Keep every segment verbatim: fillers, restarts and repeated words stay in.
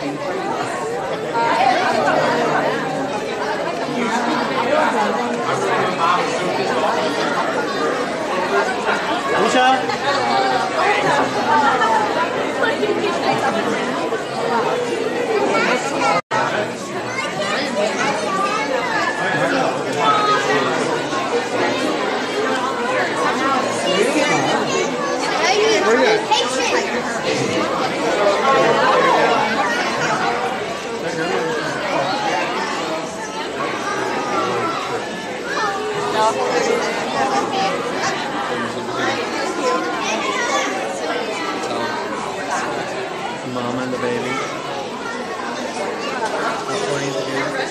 吴生。Mom and the baby. They're playing together.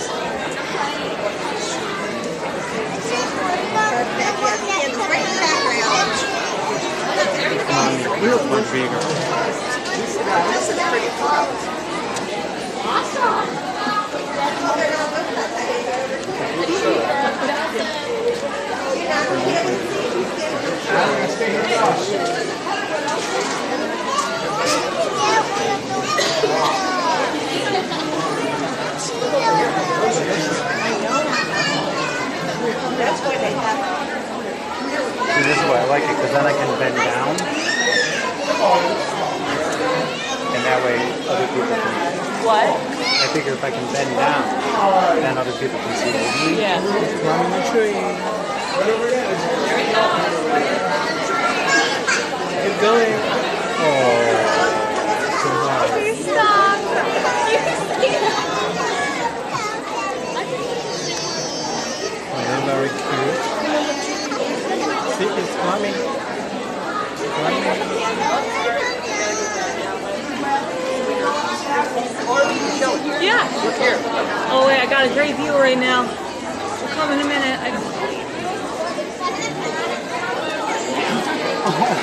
Mommy, real much bigger. This is pretty cool. Awesome. That's why they have. See, this is why I like it, because then I can bend down. And that way other people can see. What? I figure if I can bend down, then other people can see me. Yeah. Climbing the tree. Keep going. Oh. So hard. Please stop. Oh, they're very cute. See, it's climbing. Climbing. Yeah. Look here. Oh wait, I got a great view right now. We'll come in a minute. I... Oh.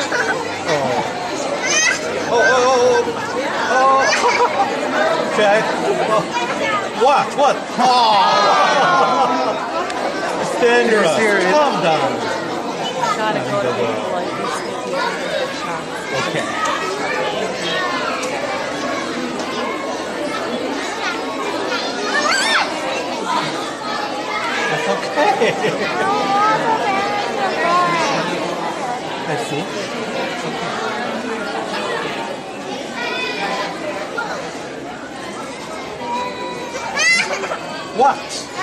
Oh, oh, oh, oh. Okay. What? What? Oh. Stand your serious. Calm down. I gotta go to people like this. Okay. That's okay. I see. What?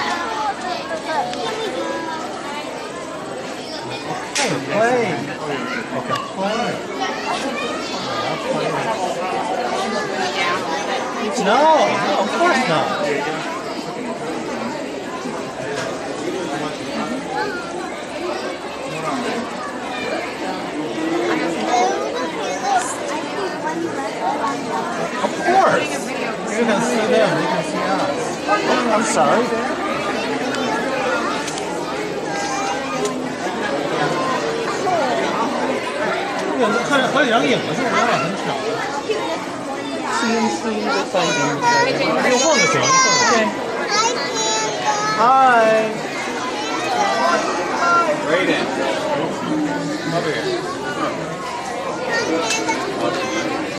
Okay, play. Okay, play. No, no, of course not. Of course. You can see them, you can see us. I'm sorry.我们看好几张影子，是不是很巧？星星的翻译，你就放就行，你放就行。嗨。